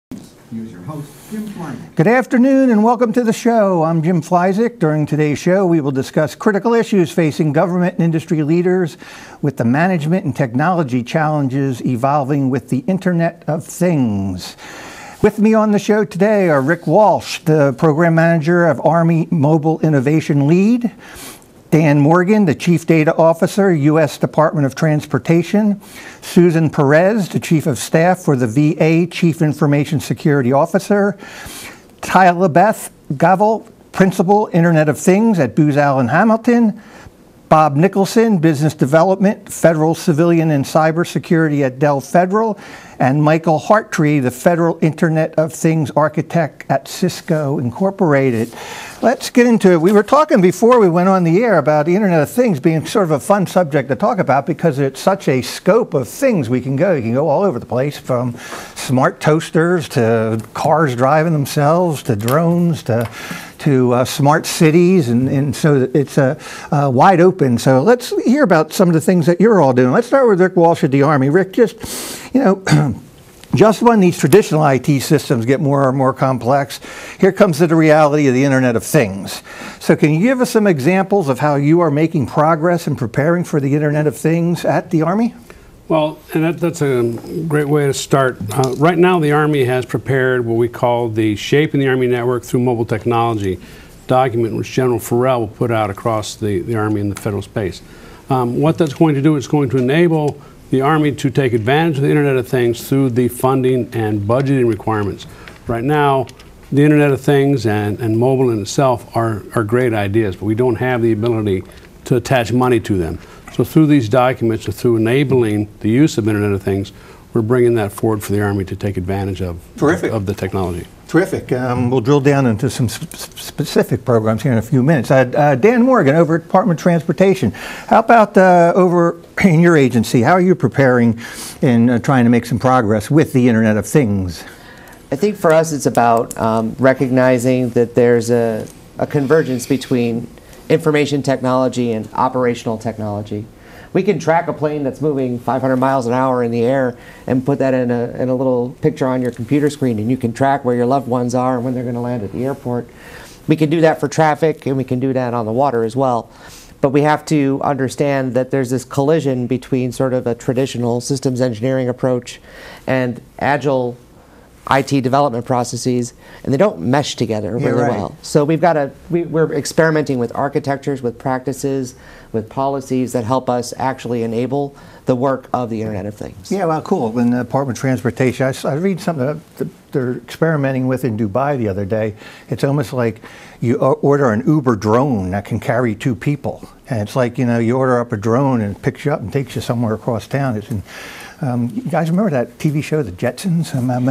Here's your host, Jim Flyzik. Good afternoon and welcome to the show. I'm Jim Flyzik. During today's show, we will discuss critical issues facing government and industry leaders with the management and technology challenges evolving with the Internet of Things. With me on the show today are Rick Walsh, the Program Manager of Army Mobile Innovation Lead, Dan Morgan, the Chief Data Officer, U.S. Department of Transportation, Susan Perez, the Chief of Staff for the VA Chief Information Security Officer, Beth, Gawel, Principal, Internet of Things at Booz Allen Hamilton, Bob Nicholson, Business Development, Federal Civilian and Cybersecurity at Dell Federal, and Michael Harttree, the Federal Internet of Things Architect at Cisco Incorporated. Let's get into it. We were talking before we went on the air about the Internet of Things being sort of a fun subject to talk about because it's such a scope of things we can go. You can go all over the place, from smart toasters to cars driving themselves to drones to smart cities, and so it's wide open. So let's hear about some of the things that you're all doing. Let's start with Rick Walsh at the Army. Rick, just when these traditional IT systems get more and more complex, here comes the reality of the Internet of Things. So can you give us some examples of how you are making progress in preparing for the Internet of Things at the Army? Well, and that's a great way to start. Right now, the Army has prepared what we call the Shaping the Army Network Through Mobile Technology document, which General Farrell will put out across the Army and the federal space. What that's going to do is going to enable the Army to take advantage of the Internet of Things through the funding and budgeting requirements. Right now, the Internet of Things and mobile in itself are great ideas, but we don't have the ability to attach money to them. So through these documents, or through enabling the use of Internet of Things, we're bringing that forward for the Army to take advantage of the technology. Terrific. We'll drill down into some specific programs here in a few minutes. Dan Morgan over at Department of Transportation. How about over in your agency? How are you preparing and trying to make some progress with the Internet of Things? I think for us it's about recognizing that there's a convergence between information technology and operational technology. We can track a plane that's moving 500 miles an hour in the air and put that in a little picture on your computer screen, and you can track where your loved ones are and when they're going to land at the airport. We can do that for traffic, and we can do that on the water as well. But we have to understand that there's this collision between sort of a traditional systems engineering approach and agile IT development processes, and they don't mesh together really well. So we're experimenting with architectures, with practices, with policies that help us actually enable the work of the Internet of Things. Yeah, well, cool. In the Department of Transportation, I read something that they're experimenting with in Dubai the other day. It's almost like you order an Uber drone that can carry 2 people. And it's like, you order up a drone and it picks you up and takes you somewhere across town. You guys remember that TV show, The Jetsons?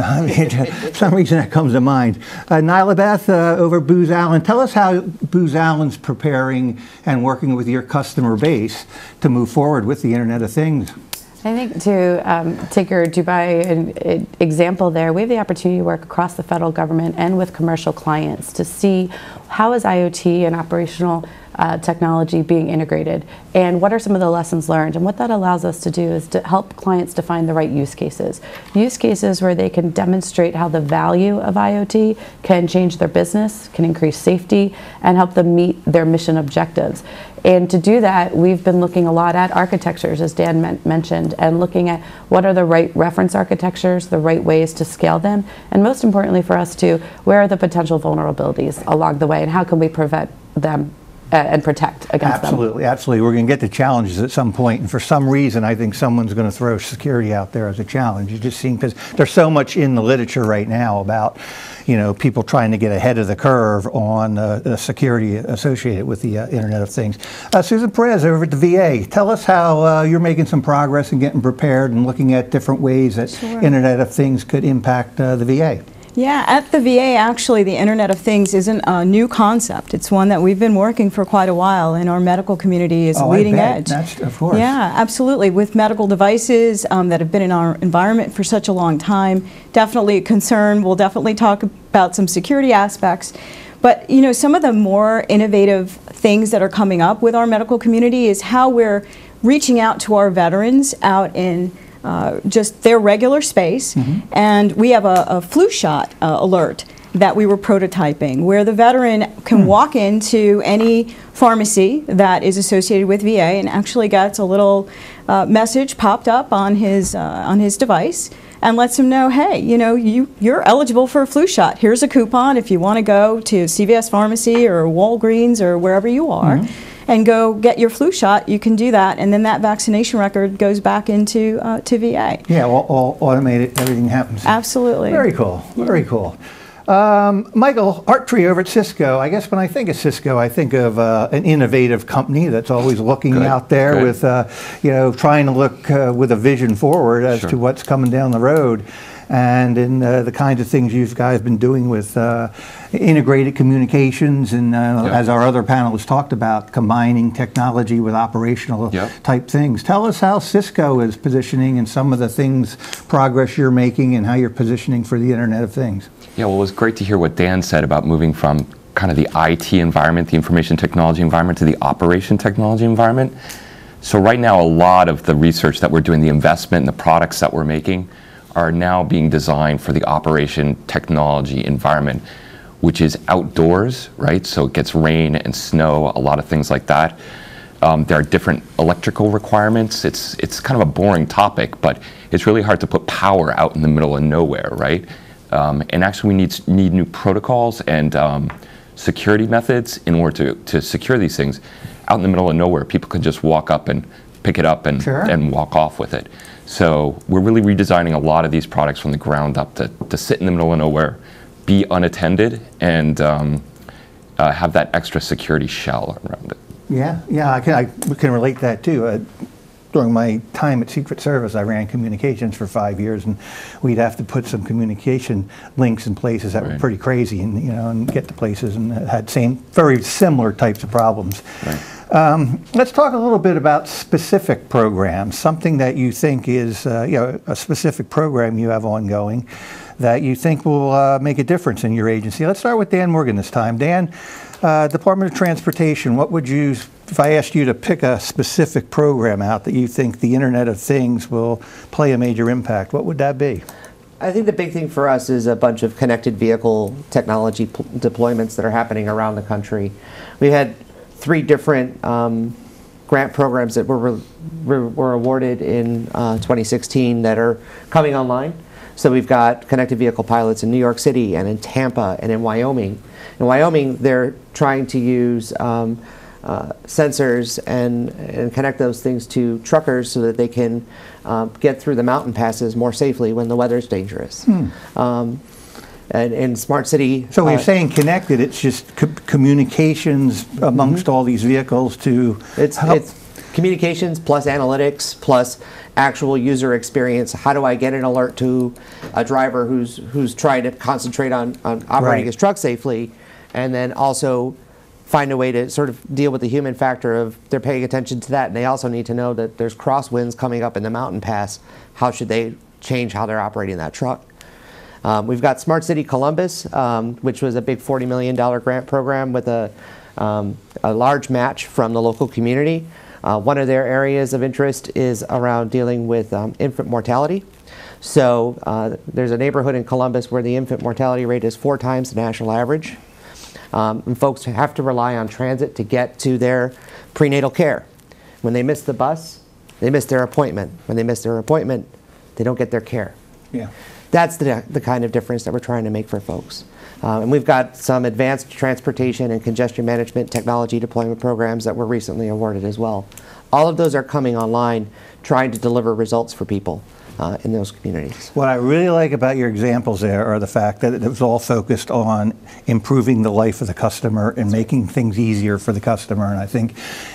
For some reason that comes to mind. Nyla, Beth, over Booz Allen. Tell us how Booz Allen's preparing and working with your customer base to move forward with the Internet of Things. I think to take your Dubai example there, we have the opportunity to work across the federal government and with commercial clients to see how is IoT and operational technology being integrated, and what are some of the lessons learned. And what that allows us to do is to help clients define the right use cases where they can demonstrate how the value of IoT can change their business, can increase safety, and help them meet their mission objectives. And to do that, we've been looking a lot at architectures, as Dan mentioned, and looking at what are the right reference architectures, the right ways to scale them, and most importantly for us too, where are the potential vulnerabilities along the way, and how can we prevent them and protect against them. Absolutely. We're going to get to challenges at some point, and for some reason I think someone's going to throw security out there as a challenge. You just seem, because there's so much in the literature right now about people trying to get ahead of the curve on security associated with the Internet of Things. Susan Perez over at the VA, tell us how you're making some progress and getting prepared and looking at different ways that Internet of Things could impact the VA. Yeah, at the VA, actually, the Internet of Things isn't a new concept. It's one that we've been working for quite a while, and our medical community is leading edge. That's, of course. Yeah, absolutely. With medical devices that have been in our environment for such a long time, definitely a concern. We'll definitely talk about some security aspects. But, you know, some of the more innovative things that are coming up with our medical community is how we're reaching out to our veterans out in just their regular space, and we have a flu shot alert that we were prototyping, where the veteran can walk into any pharmacy that is associated with VA and actually gets a little message popped up on his device and lets him know, hey, you know, you're eligible for a flu shot. Here's a coupon if you want to go to CVS Pharmacy or Walgreens or wherever you are and go get your flu shot. You can do that, and then that vaccination record goes back into to VA. Yeah, all automated, everything happens. Absolutely. Very cool, very cool. Michael Harttree over at Cisco. I guess when I think of Cisco, I think of an innovative company that's always looking out there with, you know, trying to look with a vision forward as to what's coming down the road. And in the kinds of things you guys have been doing with integrated communications and as our other panelists talked about, combining technology with operational type things. Tell us how Cisco is positioning and some of the things, progress you're making and how you're positioning for the Internet of Things. Yeah, well, it was great to hear what Dan said about moving from kind of the IT environment, the information technology environment, to the operation technology environment. So right now, a lot of the research that we're doing, the investment and the products that we're making are now being designed for the operation technology environment, which is outdoors, right? So it gets rain and snow, a lot of things like that. There are different electrical requirements. It's kind of a boring topic, but it's really hard to put power out in the middle of nowhere, right? And actually we need new protocols and security methods in order to secure these things. Out in the middle of nowhere, people can just walk up and pick it up and walk off with it. So we're really redesigning a lot of these products from the ground up to sit in the middle of nowhere, be unattended, and have that extra security shell around it. Yeah, I can relate that too. During my time at Secret Service, I ran communications for 5 years, and we'd have to put some communication links in places that were pretty crazy, and and get to places and had very similar types of problems. Let's talk a little bit about specific programs. Something that you think is a specific program you have ongoing that you think will make a difference in your agency. Let's start with Dan Morgan this time. Dan, Department of Transportation, what would you, if I asked you to pick a specific program out that you think the Internet of Things will play a major impact, what would that be? I think the big thing for us is a bunch of connected vehicle technology deployments that are happening around the country. We had 3 different grant programs that were awarded in 2016 that are coming online. So we've got connected vehicle pilots in New York City and in Tampa and in Wyoming. In Wyoming, they're trying to use sensors and connect those things to truckers so that they can get through the mountain passes more safely when the weather's dangerous. And in Smart City... So when you're saying connected, it's just communications amongst all these vehicles to help? It's communications plus analytics plus actual user experience. How do I get an alert to a driver who's trying to concentrate on operating his truck safely, and then also find a way to sort of deal with the human factor of they're paying attention to that, and they also need to know that there's crosswinds coming up in the mountain pass. How should they change how they're operating that truck? We've got Smart City Columbus, which was a big $40 million grant program with a large match from the local community. One of their areas of interest is around dealing with infant mortality. So there's a neighborhood in Columbus where the infant mortality rate is 4 times the national average. And folks have to rely on transit to get to their prenatal care. When they miss the bus, they miss their appointment. When they miss their appointment, they don't get their care. Yeah. That's the kind of difference that we're trying to make for folks. And we've got some advanced transportation and congestion management technology deployment programs that were recently awarded as well. All of those are coming online, trying to deliver results for people in those communities. What I really like about your examples there are the fact that it was all focused on improving the life of the customer and making things easier for the customer. And I think,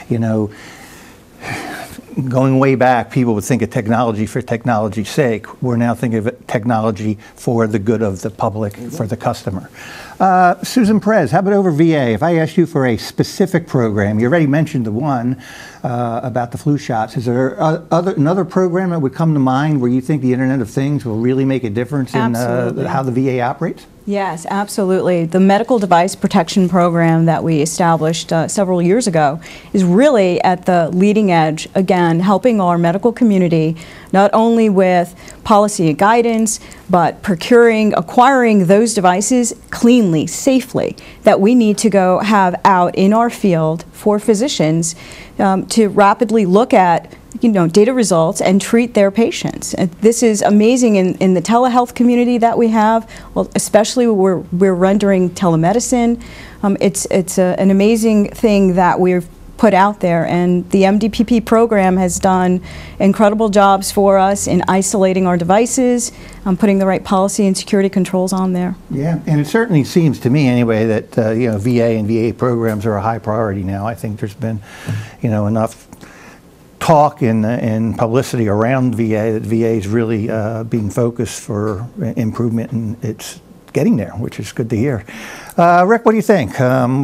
going way back, people would think of technology for technology's sake. We're now thinking of technology for the good of the public, for the customer. Susan Perez, how about over VA? If I asked you for a specific program, you already mentioned the one about the flu shots. Is there another program that would come to mind where you think the Internet of Things will really make a difference in how the VA operates? Yes, absolutely. The Medical Device Protection Program that we established several years ago is really at the leading edge, again, helping our medical community not only with policy and guidance, but procuring, acquiring those devices cleanly, safely, that we need to go have out in our field for physicians to rapidly look at data results and treat their patients. And this is amazing in the telehealth community that we have, well, especially where we're rendering telemedicine. It's an amazing thing that we've put out there, and the MDPP program has done incredible jobs for us in isolating our devices, putting the right policy and security controls on there. Yeah, and it certainly seems to me anyway that VA and VA programs are a high priority now. I think there's been enough talk and publicity around VA that VA is really being focused for improvement, and it's getting there, which is good to hear. Rick, what do you think?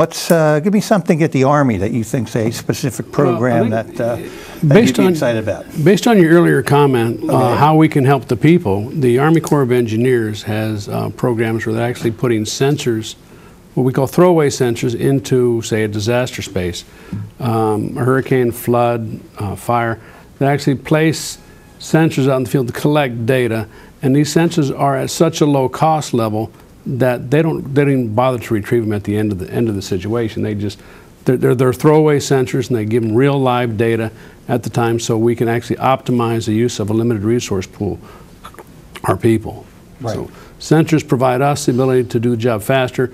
Give me something at the Army that you think's a specific program that you'd be excited about. Based on your earlier comment, how we can help the people, the Army Corps of Engineers has programs where they're actually putting sensors, what we call throwaway sensors, into, say, a disaster space, a hurricane, flood, fire. They actually place sensors out in the field to collect data, and these sensors are at such a low cost level that they don't even bother to retrieve them at the end of the situation. They're throwaway sensors, and they give them real live data at the time, so we can actually optimize the use of a limited resource pool, our people. Right. So sensors provide us the ability to do the job faster.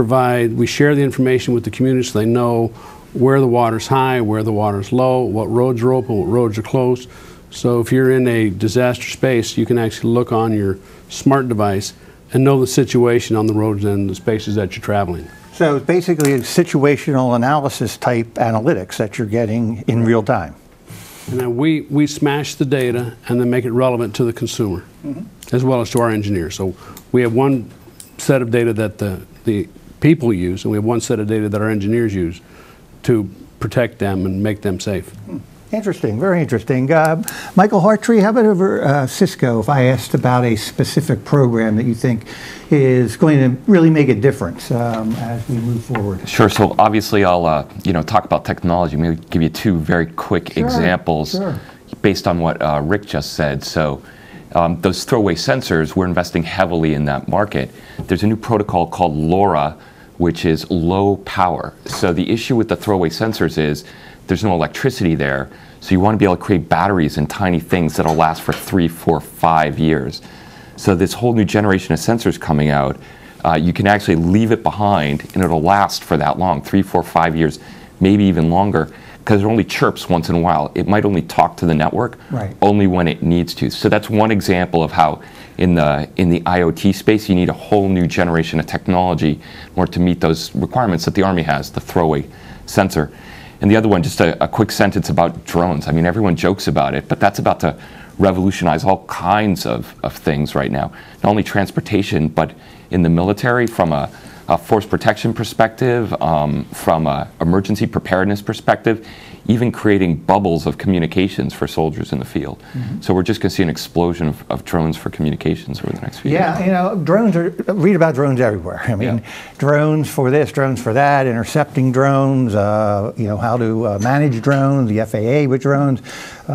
We share the information with the community so they know where the water's high, where the water's low, what roads are open, what roads are closed. So if you're in a disaster space, you can actually look on your smart device and know the situation on the roads and the spaces that you're traveling. So it's basically a situational analysis type analytics that you're getting in real time. And then we smash the data and then make it relevant to the consumer, as well as to our engineers. So we have one set of data that the people use, and we have one set of data that our engineers use to protect them and make them safe. Interesting, very interesting. Michael Harttree, how about over Cisco, if I asked about a specific program that you think is going to really make a difference as we move forward? Sure, so obviously I'll talk about technology. Maybe give you two very quick examples based on what Rick just said. So those throwaway sensors, we're investing heavily in that market. There's a new protocol called LoRa, which is low power. So the issue with the throwaway sensors is there's no electricity there, so you want to be able to create batteries and tiny things that'll last for 3, 4, 5 years. So this whole new generation of sensors coming out, you can actually leave it behind and it'll last for that long, 3, 4, 5 years, maybe even longer, because it only chirps once in a while. It might only talk to the network only when it needs to. So that's one example of how in the IoT space you need a whole new generation of technology in order to meet those requirements that the Army has, the throwaway sensor. And the other one, just a quick sentence about drones. I mean, everyone jokes about it, but that's about to revolutionize all kinds of things right now. Not only transportation, but in the military, from a force protection perspective, from an emergency preparedness perspective, even creating bubbles of communications for soldiers in the field. So we're just going to see an explosion of drones for communications over the next few years. Yeah, drones read about drones everywhere. I mean, drones for this, drones for that, intercepting drones, how to manage drones, the FAA with drones.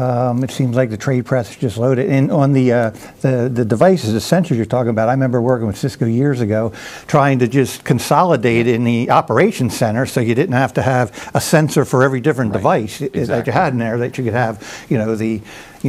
It seems like the trade press is just loaded. And on the devices, the sensors you're talking about, I remember working with Cisco years ago, trying to just consolidate in the operations center so you didn't have to have a sensor for every different device that you had in there, that you could have, the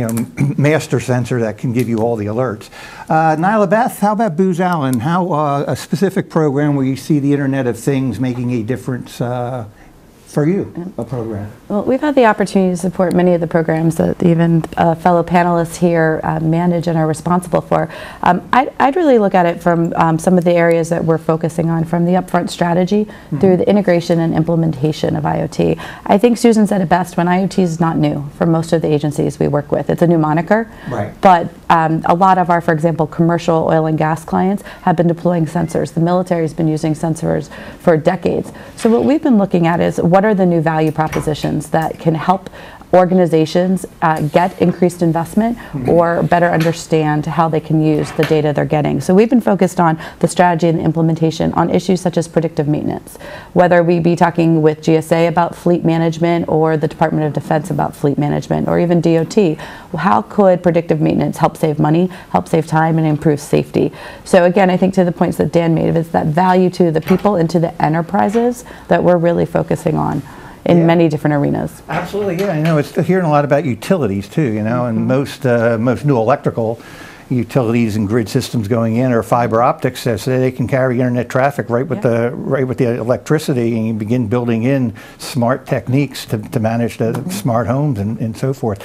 master sensor that can give you all the alerts. Nyla, Beth, how about Booz Allen? How a specific program where you see the Internet of Things making a difference for you, a program? Well, we've had the opportunity to support many of the programs that even fellow panelists here manage and are responsible for. I'd really look at it from some of the areas that we're focusing on, from the upfront strategy through the integration and implementation of IoT. I think Susan said it best, when IoT is not new for most of the agencies we work with. It's a new moniker, but a lot of our, for example, commercial oil and gas clients have been deploying sensors. The military has been using sensors for decades. So what we've been looking at is, what are the new value propositions that can help organizations get increased investment or better understand how they can use the data they're getting. So we've been focused on the strategy and the implementation on issues such as predictive maintenance, whether we be talking with GSA about fleet management or the Department of Defense about fleet management or even DOT. How could predictive maintenance help save money, help save time, and improve safety? So again, I think to the points that Dan made, it's that value to the people and to the enterprises that we're really focusing on in many different arenas. Absolutely, yeah. I know it's hearing a lot about utilities too, you know, and most new electrical utilities and grid systems going in are fiber optics, so they can carry internet traffic right with the electricity, and you begin building in smart techniques to manage the smart homes and so forth.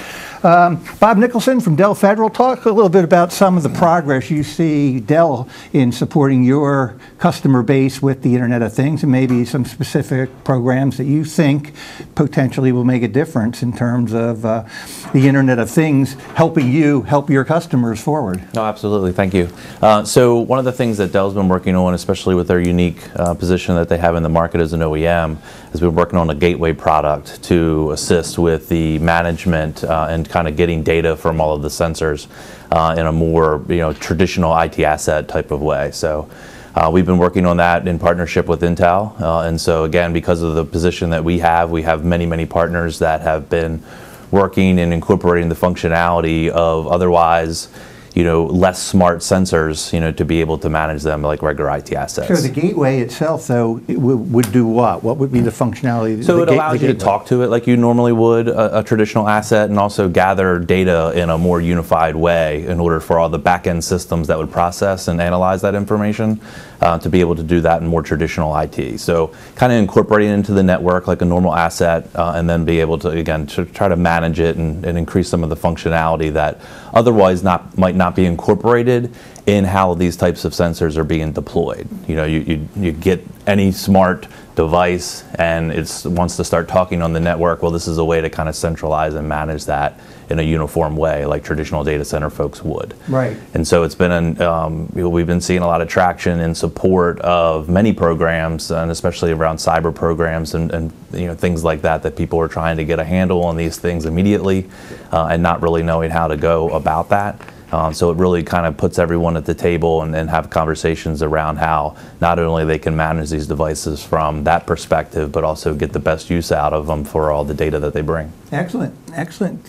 Bob Nicholson from Dell Federal, talk a little bit about some of the progress you see Dell in supporting your customer base with the Internet of Things, and maybe some specific programs that you think potentially will make a difference in terms of the Internet of Things helping you help your customers forward. No, absolutely. Thank you. So one of the things that Dell's been working on, especially with their unique position that they have in the market as an OEM, is we're working on a gateway product to assist with the management and kind of getting data from all of the sensors in a more traditional IT asset type of way. So we've been working on that in partnership with Intel, and so again, because of the position that we have many, many partners that have been working and incorporating the functionality of otherwise less smart sensors, to be able to manage them like regular IT assets. So the gateway itself, though, it would do what? What would be the functionality? So it allows you to talk to it like you normally would a traditional asset, and also gather data in a more unified way in order for all the back-end systems that would process and analyze that information to be able to do that in more traditional IT. So kind of incorporating it into the network like a normal asset, and then be able to, again, to try to manage it and increase some of the functionality that otherwise might not be incorporated in how these types of sensors are being deployed. You get any smart device and it wants to start talking on the network. Well, this is a way to kind of centralize and manage that in a uniform way like traditional data center folks would. Right. And so it's been we've been seeing a lot of traction in support of many programs, and especially around cyber programs and things like that people are trying to get a handle on these things immediately and not really knowing how to go about that. So it really kind of puts everyone at the table and have conversations around how not only they can manage these devices from that perspective, but also get the best use out of them for all the data that they bring. Excellent, excellent.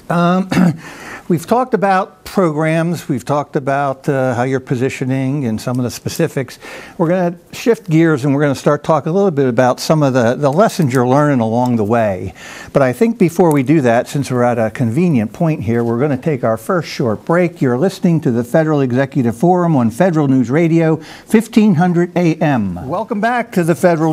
We've talked about programs, we've talked about how you're positioning and some of the specifics. We're going to shift gears and we're going to start talking a little bit about some of the lessons you're learning along the way. But I think before we do that, since we're at a convenient point here, we're going to take our first short break. You're listening to the Federal Executive Forum on Federal News Radio, 1500 AM. Welcome back to the Federal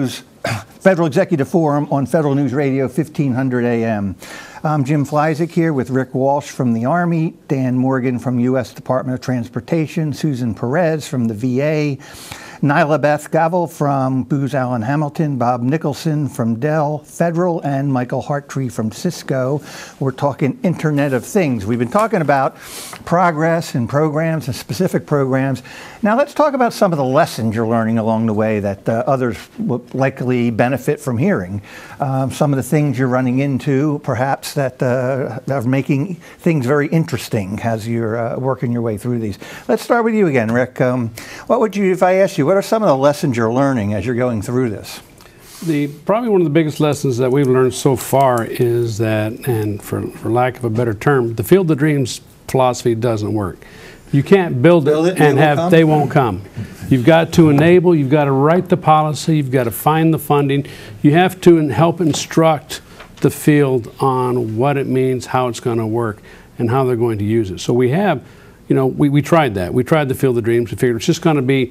Executive Forum on Federal News Radio, 1500 AM. I'm Jim Flyzik here with Rick Walsh from the Army, Dan Morgan from U.S. Department of Transportation, Susan Perez from the VA, Nyla Beth Gawel from Booz Allen Hamilton, Bob Nicholson from Dell Federal, and Michael Harttree from Cisco. We're talking Internet of Things. We've been talking about progress and programs and specific programs. Now let's talk about some of the lessons you're learning along the way that others will likely benefit from hearing. Some of the things you're running into, perhaps, that are making things very interesting as you're working your way through these. Let's start with you again, Rick. What would you, if I asked you, what are some of the lessons you're learning as you're going through this? Probably one of the biggest lessons that we've learned so far is that, and for lack of a better term, the field of dreams philosophy doesn't work. You can't build it and they won't come. You've got to enable, you've got to write the policy, you've got to find the funding, you have to help instruct the field on what it means, how it's going to work, and how they're going to use it. So we have, we tried that. We tried the Field of Dreams. We figured it's just going to be,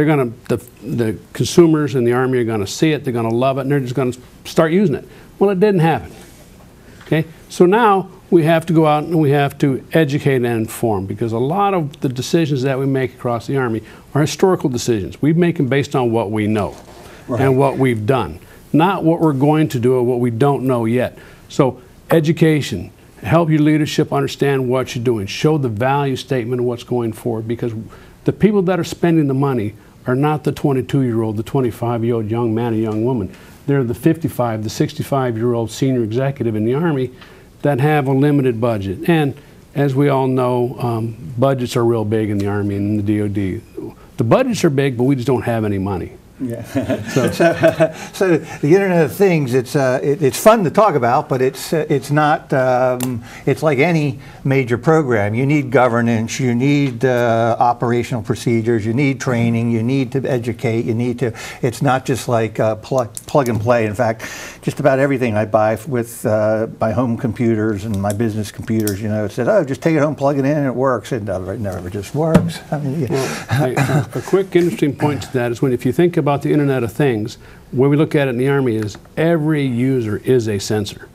the consumers in the Army are going to see it, they're going to love it, and they're just going to start using it. Well, it didn't happen. Okay? So now we have to go out and we have to educate and inform, because a lot of the decisions that we make across the Army are historical decisions. We make them based on what we know and what we've done, not what we're going to do or what we don't know yet. So education, help your leadership understand what you're doing, show the value statement of what's going forward, because the people that are spending the money are not the 22-year-old, the 25-year-old young man or young woman. They're the 55, the 65-year-old senior executive in the Army that have a limited budget. And as we all know, budgets are real big in the Army and in the DoD. The budgets are big, but we just don't have any money. Yeah. So the Internet of Things, it's fun to talk about, but it's not. It's like any major program. You need governance. You need operational procedures. You need training. You need to educate. You need to. It's not just like plug and play. In fact, just about everything I buy with my home computers and my business computers, it said, "Oh, just take it home, plug it in, and it works." It never just works. I mean, well, a quick, interesting point to that is if you think about the Internet of Things, where we look at it in the Army is every user is a sensor.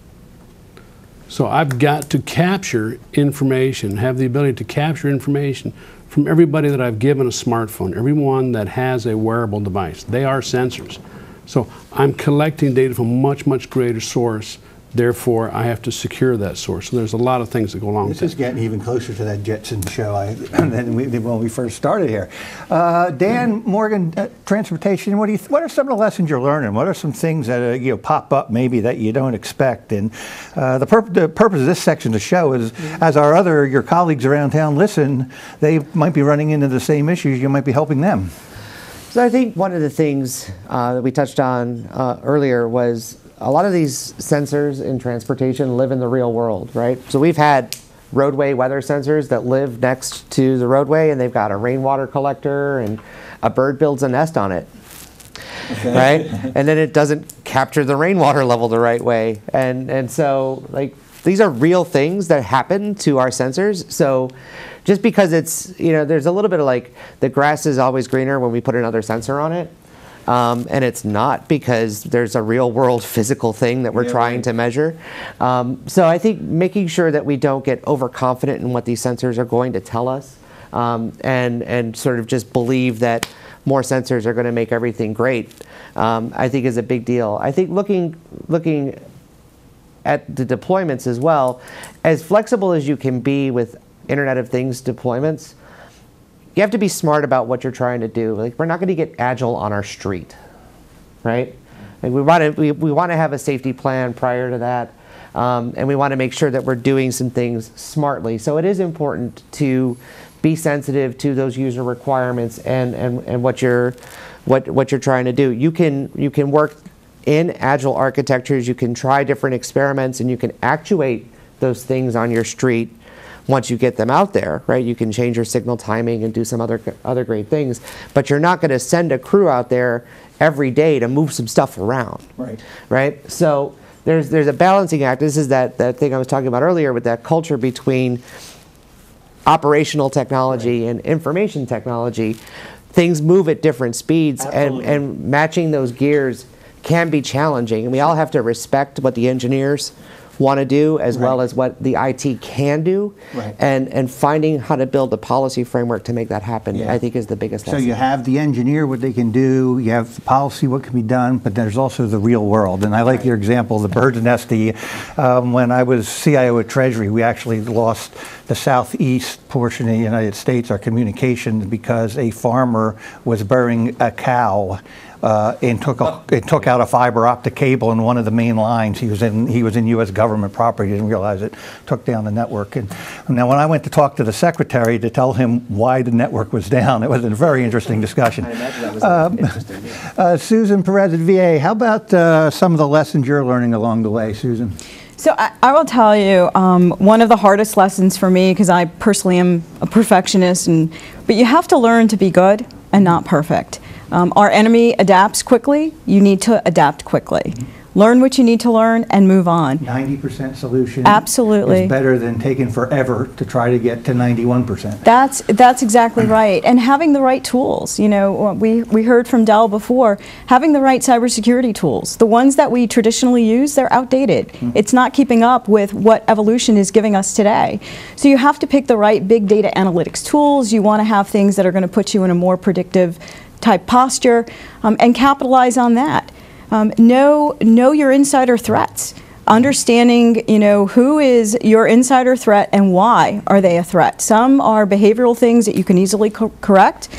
So I've got to capture information, have the ability to capture information from everybody that I've given a smartphone, everyone that has a wearable device. They are sensors. So I'm collecting data from a much, much greater source. Therefore, I have to secure that source. So there's a lot of things that go along with it. This is getting even closer to that Jetson show than when we first started here. Dan Morgan, transportation. What are some of the lessons you're learning? What are some things that pop up maybe that you don't expect? And the purpose of this section of the show is, as your colleagues around town listen, they might be running into the same issues. You might be helping them. So I think one of the things that we touched on earlier was a lot of these sensors in transportation live in the real world, right? So we've had roadway weather sensors that live next to the roadway, and they've got a rainwater collector, and a bird builds a nest on it, right? And then it doesn't capture the rainwater level the right way. And so, these are real things that happen to our sensors. So just because it's, there's a little bit of the grass is always greener when we put another sensor on it. And it's not, because there's a real world physical thing that we're trying to measure. So I think making sure that we don't get overconfident in what these sensors are going to tell us, and sort of just believe that more sensors are going to make everything great, I think is a big deal. I think looking at the deployments as well, as flexible as you can be with Internet of Things deployments, you have to be smart about what you're trying to do. We're not going to get agile on our street, right? We want to have a safety plan prior to that, and we want to make sure that we're doing some things smartly. So it is important to be sensitive to those user requirements and what you're trying to do. You can work in agile architectures. You can try different experiments, and you can actuate those things on your street. Once you get them out there, right, you can change your signal timing and do some other great things, but you're not going to send a crew out there every day to move some stuff around, right? So there's a balancing act. This is that thing I was talking about earlier with that culture between operational technology and information technology. Things move at different speeds, and matching those gears can be challenging, and we all have to respect what the engineers want to do as well as what the IT can do, and finding how to build a policy framework to make that happen, I think, is the biggest lesson. So you have the engineer, what they can do, you have the policy, what can be done, but there's also the real world. And I like your example, the bird's nest. When I was CIO at Treasury, we actually lost the southeast portion of the United States, our communications, because a farmer was burying a cow and took out a fiber optic cable in one of the main lines. He was in U.S. government property. He didn't realize it. Took down the network. And now, when I went to talk to the secretary to tell him why the network was down, it was a very interesting discussion. I imagine that was interesting. Susan Perez at VA, how about some of the lessons you're learning along the way, Susan? So I will tell you, one of the hardest lessons for me, because I personally am a perfectionist, but you have to learn to be good and not perfect. Our enemy adapts quickly. You need to adapt quickly. Learn what you need to learn and move on. 90% solution Absolutely is better than taking forever to try to get to 91%. That's exactly right. And having the right tools. We heard from Dell before, having the right cybersecurity tools. The ones that we traditionally use, they're outdated. It's not keeping up with what evolution is giving us today. So you have to pick the right big data analytics tools. You want to have things that are going to put you in a more predictive type posture, and capitalize on that. Know your insider threats. Understanding, who is your insider threat and why are they a threat. Some are behavioral things that you can easily correct.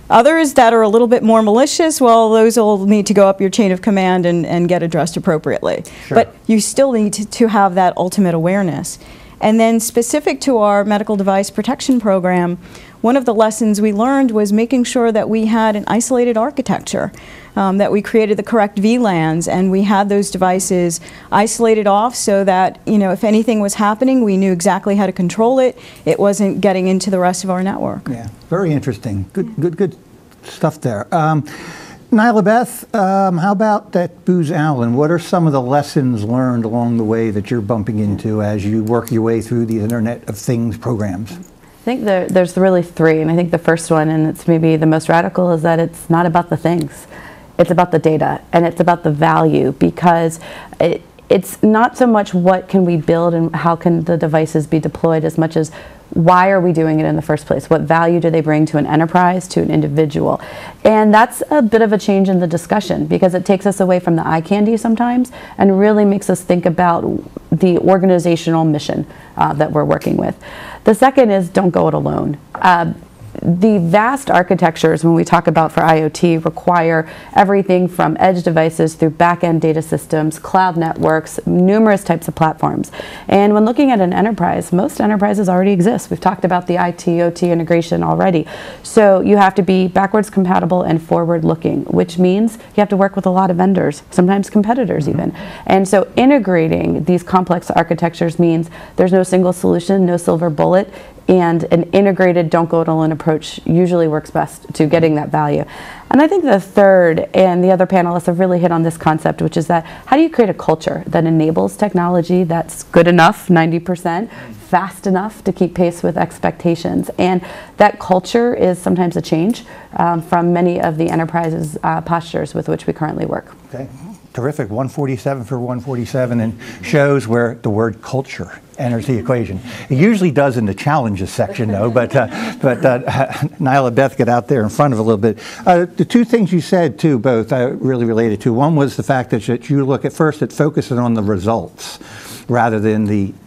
Others that are a little bit more malicious, well, those will need to go up your chain of command and get addressed appropriately. Sure. But you still need to have that ultimate awareness. And then specific to our medical device protection program, one of the lessons we learned was making sure that we had an isolated architecture, that we created the correct VLANs, and we had those devices isolated off so that, you know, if anything was happening, we knew exactly how to control it. It wasn't getting into the rest of our network. Yeah, very interesting. Good stuff there. Nyla, Beth, how about that Booz Allen? What are some of the lessons learned along the way that you're bumping into as you work your way through the Internet of Things programs? I think there's really three, and I think the first one, and it's maybe the most radical, is that it's not about the things. It's about the data, and it's about the value, because it's not so much what can we build and how can the devices be deployed as much as why are we doing it in the first place? What value do they bring to an enterprise, to an individual? And that's a bit of a change in the discussion, because it takes us away from the eye candy sometimes and really makes us think about the organizational mission that we're working with. The second is don't go it alone. The vast architectures, when we talk about for IoT, require everything from edge devices through back-end data systems, cloud networks, numerous types of platforms. And when looking at an enterprise, most enterprises already exist. We've talked about the IT-OT integration already. So you have to be backwards compatible and forward-looking, which means you have to work with a lot of vendors, sometimes competitors even. And so integrating these complex architectures means there's no single solution, no silver bullet, and an integrated don't go it alone approach usually works best to getting that value. And I think the third, and the other panelists have really hit on this concept, which is that how do you create a culture that enables technology that's good enough, 90%, fast enough to keep pace with expectations? And that culture is sometimes a change from many of the enterprises' postures with which we currently work. Okay. Terrific. 147 for 147, and shows where the word culture enters the equation. It usually does in the challenges section, though, but Nyla, Beth, get out there in front of a little bit. The two things you said, too, both really related to. One was the fact that you look at first at focusing on the results rather than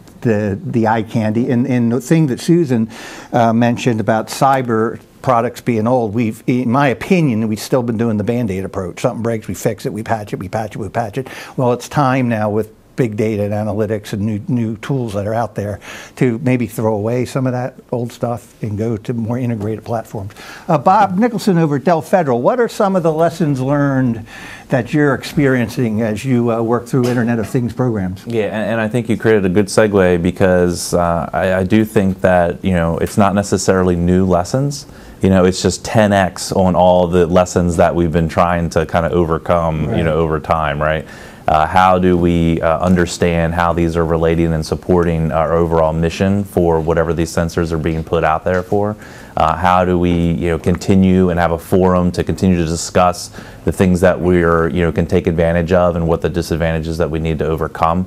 the eye candy. And the thing that Susan mentioned about cyber products being old, in my opinion, we've still been doing the Band-Aid approach. Something breaks, we fix it, we patch it, we patch it, we patch it. Well, it's time now with big data and analytics and new tools that are out there to maybe throw away some of that old stuff and go to more integrated platforms. Bob Nicholson over at Dell Federal, what are some of the lessons learned that you're experiencing as you work through Internet of Things programs? Yeah, and I think you created a good segue, because I do think that, you know, it's not necessarily new lessons. You know, it's just 10x on all the lessons that we've been trying to kind of overcome, right, you know, over time, right? How do we understand how these are relating and supporting our overall mission for whatever these sensors are being put out there for? How do we, you know, continue and have a forum to continue to discuss the things that we're, you know, can take advantage of and what the disadvantages that we need to overcome?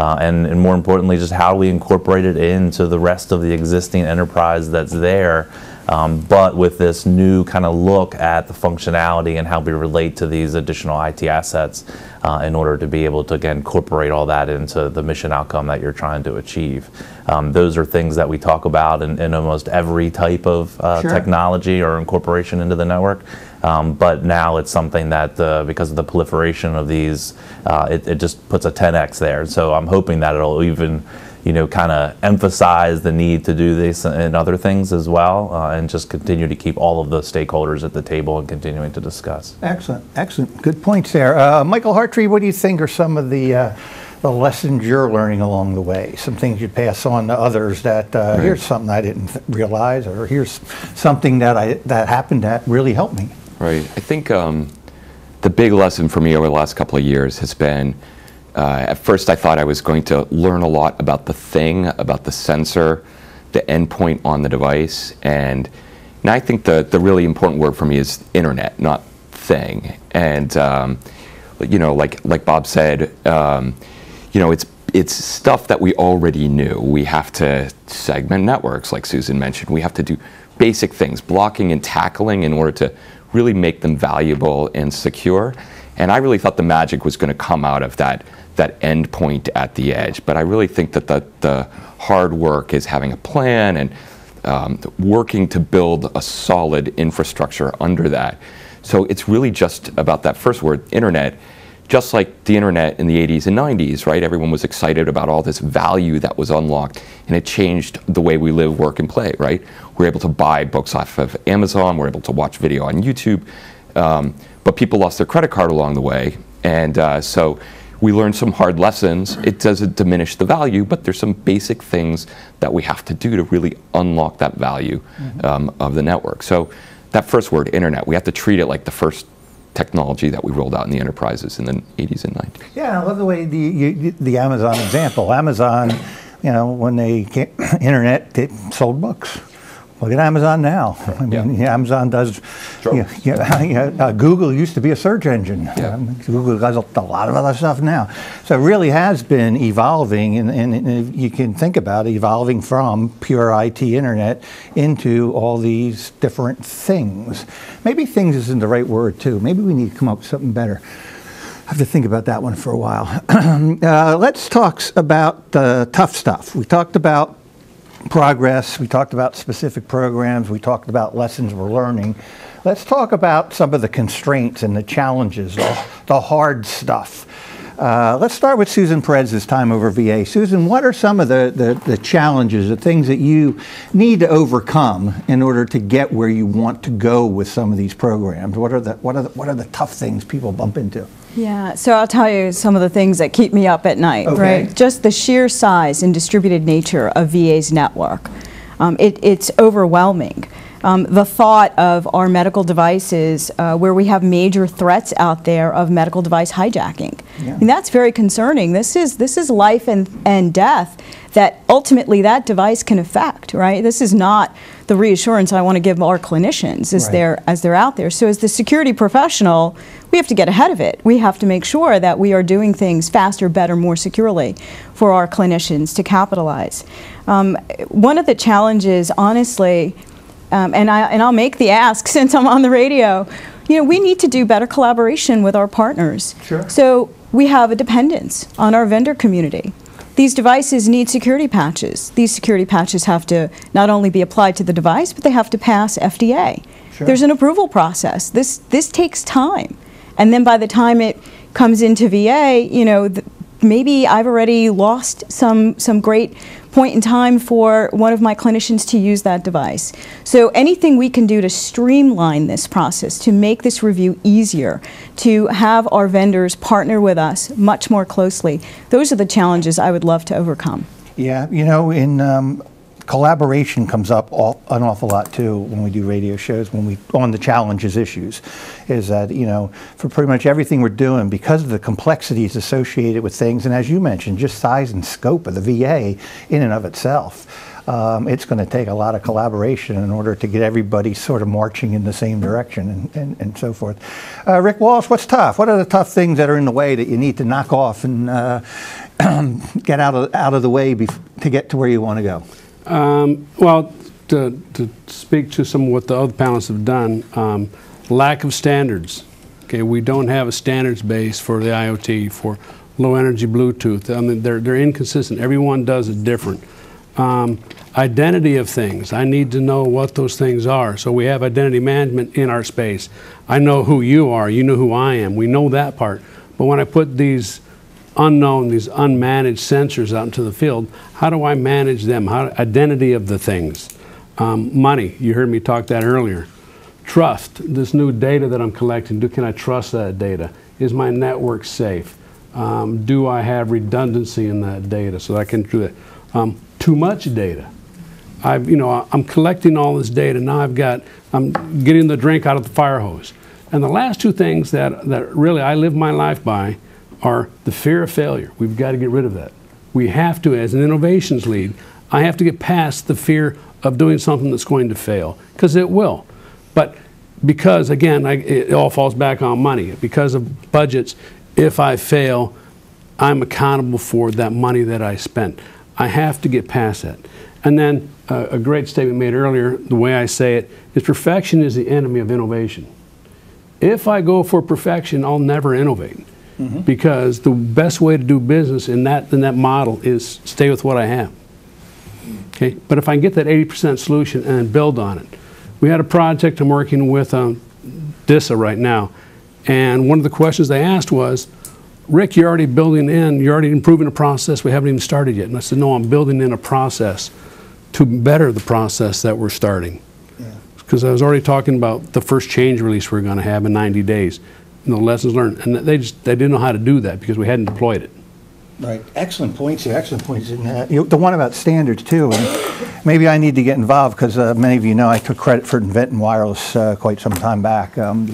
And more importantly, just how we incorporate it into the rest of the existing enterprise that's there. But with this new kind of look at the functionality and how we relate to these additional IT assets in order to be able to, again, incorporate all that into the mission outcome that you're trying to achieve. Those are things that we talk about in almost every type of Sure, technology or incorporation into the network. But now it's something that, because of the proliferation of these, it just puts a 10x there. So I'm hoping that it'll even, you know, kind of emphasize the need to do this and other things as well, and just continue to keep all of the stakeholders at the table and continuing to discuss. Excellent, excellent. Good points there. Michael Harttree, what do you think are some of the lessons you're learning along the way? Some things you'd pass on to others that here's something I didn't realize, or here's something that happened that really helped me. Right. I think the big lesson for me over the last couple of years has been, at first I thought I was going to learn a lot about the thing, about the sensor, the endpoint on the device, and now I think the really important word for me is internet, not thing. And you know, like Bob said, you know, it's stuff that we already knew. We have to segment networks, like Susan mentioned. We have to do basic things, blocking and tackling, in order to really make them valuable and secure. And I really thought the magic was going to come out of that endpoint at the edge. But I really think that the hard work is having a plan and working to build a solid infrastructure under that. So it's really just about that first word, internet. Just like the internet in the 80s and 90s, right? Everyone was excited about all this value that was unlocked, and it changed the way we live, work, and play, right? We're able to buy books off of Amazon, we're able to watch video on YouTube, but people lost their credit card along the way, and so we learned some hard lessons. It doesn't diminish the value, but there's some basic things that we have to do to really unlock that value of the network. So that first word, internet, we have to treat it like the first technology that we rolled out in the enterprises in the 80s and 90s. Yeah, I love the way the Amazon example. Amazon, you know, when they came, internet, they sold books. Look at Amazon now. I mean, Amazon does. Google used to be a search engine. Google does a lot of other stuff now. So it really has been evolving, and you can think about it, evolving from pure IT internet into all these different things. Maybe things isn't the right word too. Maybe we need to come up with something better. I have to think about that one for a while. Let's talk about the tough stuff. We talked about progress, we talked about specific programs, we talked about lessons we're learning. Let's talk about some of the constraints and the challenges, the hard stuff. Let's start with Susan Perez's time over VA. Susan, what are some of the challenges, the things that you need to overcome in order to get where you want to go with some of these programs? What are the tough things people bump into? Yeah, so I'll tell you some of the things that keep me up at night, right? Just the sheer size and distributed nature of VA's network. It's overwhelming. The thought of our medical devices, where we have major threats out there of medical device hijacking. Yeah. And that's very concerning. This is life and death that ultimately that device can affect, right? This is not the reassurance I want to give our clinicians as they're out there. So as the security professional, we have to get ahead of it. We have to make sure that we are doing things faster, better, more securely for our clinicians to capitalize. One of the challenges, honestly, and I'll make the ask since I'm on the radio, you know, we need to do better collaboration with our partners. Sure. So we have a dependence on our vendor community. These devices need security patches. These security patches have to not only be applied to the device, but they have to pass FDA. Sure. There's an approval process. This takes time. And then by the time it comes into VA, you know, maybe I've already lost some great point in time for one of my clinicians to use that device. So anything we can do to streamline this process, to make this review easier, to have our vendors partner with us much more closely, those are the challenges I would love to overcome. Yeah, you know, in collaboration comes up an awful lot too when we do radio shows, on the challenges issues, is that, you know, for pretty much everything we're doing, because of the complexities associated with things, and as you mentioned, just size and scope of the VA in and of itself, it's going to take a lot of collaboration in order to get everybody sort of marching in the same direction and so forth. Rick Walsh, what's tough? What are the tough things that are in the way that you need to knock off and get out of the way to get to where you want to go? Well, to speak to some of what the other panelists have done, lack of standards. Okay, we don't have a standards base for the IoT, for low energy Bluetooth. I mean, they're inconsistent. Everyone does it different. Identity of things. I need to know what those things are. So we have identity management in our space. I know who you are. You know who I am. We know that part. But when I put these unknown, these unmanaged sensors out into the field, how do I manage them? Identity of the things. Money, you heard me talk that earlier. Trust, this new data that I'm collecting, can I trust that data? Is my network safe? Do I have redundancy in that data so that I can do that? Too much data. I'm collecting all this data, now I'm getting the drink out of the fire hose. And the last two things that really I live my life by are the fear of failure. We've got to get rid of that. We have to, as an innovations lead, I have to get past the fear of doing something that's going to fail, because it will. But because, again, it all falls back on money. Because of budgets, if I fail, I'm accountable for that money that I spent. I have to get past that. And then a great statement made earlier, the way I say it, is perfection is the enemy of innovation. If I go for perfection, I'll never innovate. Because the best way to do business in that model is stay with what I have. Okay, but if I can get that 80% solution and then build on it. We had a project I'm working with DISA right now, and one of the questions they asked was, Rick, you're already improving a process, we haven't even started yet. And I said, no, I'm building in a process to better the process that we're starting. Because I was already talking about the first change release we're going to have in 90 days, and the lessons learned. And they didn't know how to do that because we hadn't deployed it. Right. Excellent points here. Excellent points. And, the one about standards, too. And maybe I need to get involved because many of you know I took credit for inventing wireless quite some time back.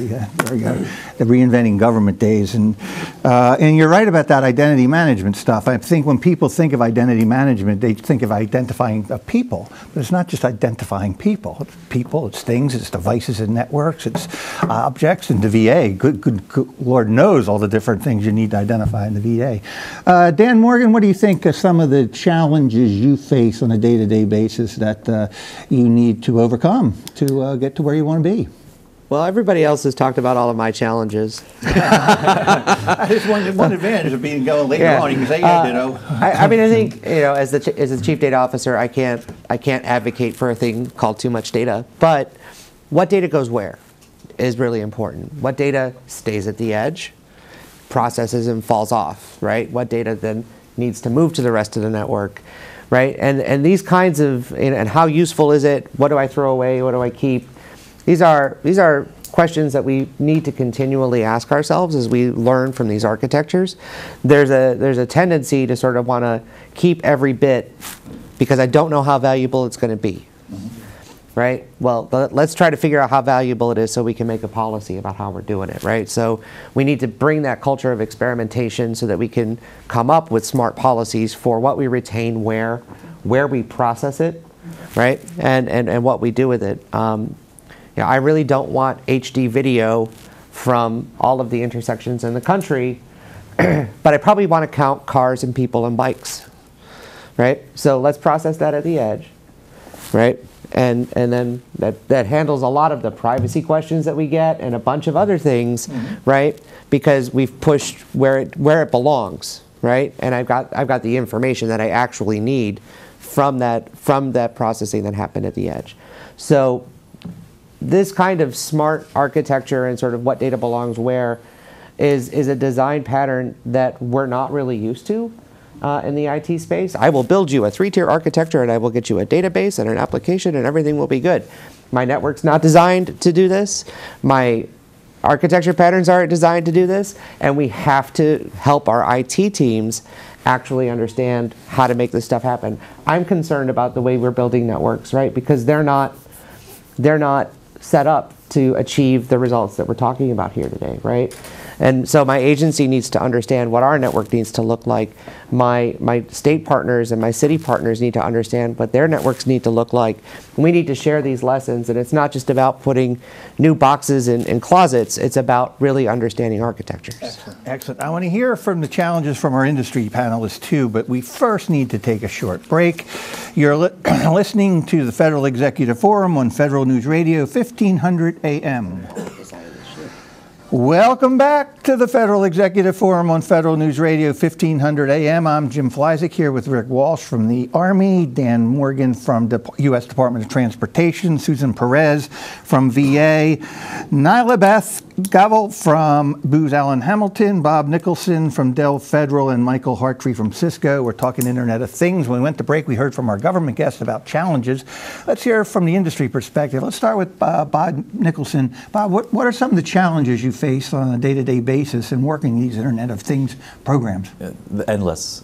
The reinventing government days. And you're right about that identity management stuff. I think when people think of identity management, they think of identifying people. But it's not just identifying people. It's people, it's things, it's devices and networks, it's objects. And the VA, good Lord knows all the different things you need to identify in the VA. Dan Morgan, what do you think are some of the challenges you face on a day-to-day basis that you need to overcome to get to where you want to be? Well, everybody else has talked about all of my challenges. That's one advantage of being going later on. You can say, yeah, ditto. I mean, I think, you know, as the chief data officer, I can't advocate for a thing called too much data. But what data goes where is really important. What data stays at the edge, processes and falls off, right? What data then needs to move to the rest of the network, right? And these kinds of, and how useful is it? What do I throw away? What do I keep? These are questions that we need to continually ask ourselves as we learn from these architectures. There's a tendency to sort of want to keep every bit because I don't know how valuable it's going to be. Right? Well, let's try to figure out how valuable it is so we can make a policy about how we're doing it, right? So we need to bring that culture of experimentation so that we can come up with smart policies for what we retain where we process it, right? And what we do with it. I really don't want HD video from all of the intersections in the country, but I probably want to count cars and people and bikes, right? So let's process that at the edge, right? And then that handles a lot of the privacy questions that we get and a bunch of other things, right? Because we've pushed where it belongs, right? And I've got the information that I actually need from that processing that happened at the edge. So this kind of smart architecture and sort of what data belongs where is a design pattern that we're not really used to in the IT space. I will build you a 3-tier architecture and I will get you a database and an application and everything will be good. My network's not designed to do this. My architecture patterns aren't designed to do this. And we have to help our IT teams actually understand how to make this stuff happen. I'm concerned about the way we're building networks, right? Because they're not set up to achieve the results that we're talking about here today, right? And so my agency needs to understand what our network needs to look like. My state partners and my city partners need to understand what their networks need to look like. We need to share these lessons, and it's not just about putting new boxes in closets, it's about really understanding architectures. Excellent. Excellent. I want to hear from the challenges from our industry panelists too, but we first need to take a short break. You're listening to the Federal Executive Forum on Federal News Radio, 1500 AM. Welcome back to the Federal Executive Forum on Federal News Radio, 1500 AM. I'm Jim Flyzik here with Rick Walsh from the Army, Dan Morgan from the U.S. Department of Transportation, Susan Perez from VA, Nyla, Beth, Gawel from Booz Allen Hamilton, Bob Nicholson from Dell Federal, and Michael Harttree from Cisco. We're talking Internet of Things. When we went to break, we heard from our government guests about challenges. Let's hear from the industry perspective. Let's start with Bob Nicholson. Bob, what are some of the challenges you face on a day-to-day basis in working these Internet of Things programs? Endless.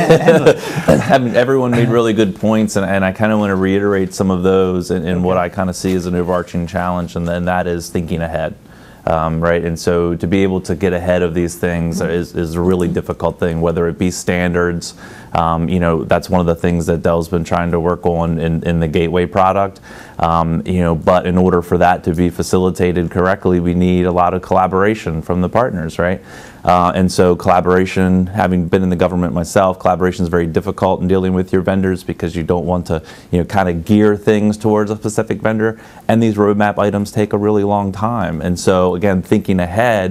I mean, everyone made really good points, and I kind of want to reiterate some of those and what I kind of see as an overarching challenge, and then that is thinking ahead. Right, and so to be able to get ahead of these things is a really difficult thing, whether it be standards. You know, that's one of the things that Dell's been trying to work on in the Gateway product. You know, but in order for that to be facilitated correctly, we need a lot of collaboration from the partners, right? And so collaboration, having been in the government myself, collaboration is very difficult in dealing with your vendors because you don't want to, you know, kind of gear things towards a specific vendor. And these roadmap items take a really long time. And so again, thinking ahead,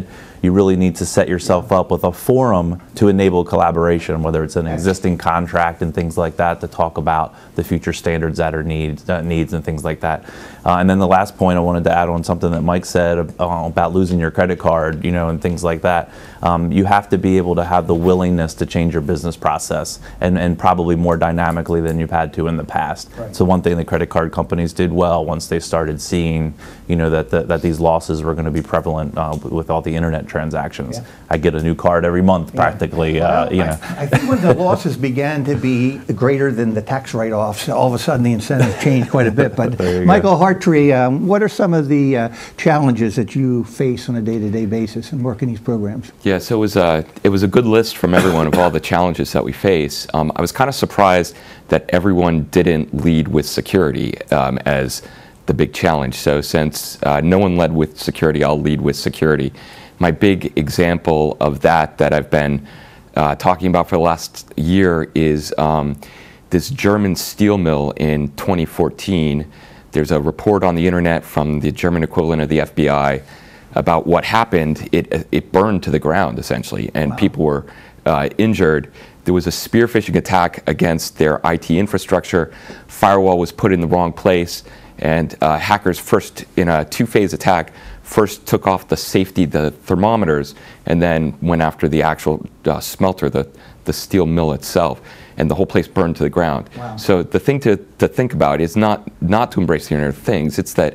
you really need to set yourself up with a forum to enable collaboration, whether it's an existing contract and things like that, to talk about the future standards that are needs and things like that. And then the last point I wanted to add on something that Mike said about losing your credit card, and things like that. You have to be able to have the willingness to change your business process, and probably more dynamically than you've had to in the past. Right. So one thing the credit card companies did well once they started seeing, that these losses were going to be prevalent with all the internet transactions. Yeah. I get a new card every month, practically. Well, I think when the losses began to be greater than the tax write-offs, all of a sudden the incentives changed quite a bit. But Michael Harttree, what are some of the challenges that you face on a day-to-day basis in working these programs? Yeah, so it was a good list from everyone of all the challenges that we face. I was kind of surprised that everyone didn't lead with security as the big challenge. So since no one led with security, I'll lead with security. My big example of that I've been talking about for the last year is this German steel mill in 2014. There's a report on the internet from the German equivalent of the FBI about what happened. It burned to the ground, essentially, and people were injured. There was a spear phishing attack against their IT infrastructure. Firewall was put in the wrong place, and hackers first, in a two-phase attack, first took off the thermometers, and then went after the actual smelter, the steel mill itself, and the whole place burned to the ground. Wow. So the thing to think about is not to embrace the Internet of Things. It's that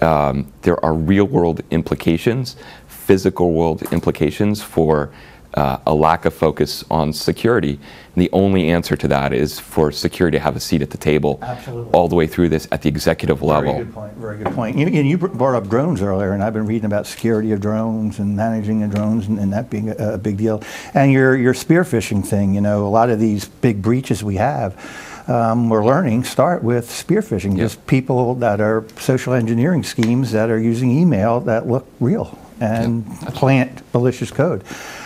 there are real-world implications, physical world implications for a lack of focus on security. And the only answer to that is for security to have a seat at the table. Absolutely. All the way through this at the executive level. Very good point. Very good point. You brought up drones earlier, and I've been reading about security of drones and managing the drones, and that being a big deal. And your spear phishing thing, a lot of these big breaches we have, we're learning start with spear phishing. Yep. Just people that are social engineering schemes that are using email that look real and plant malicious code.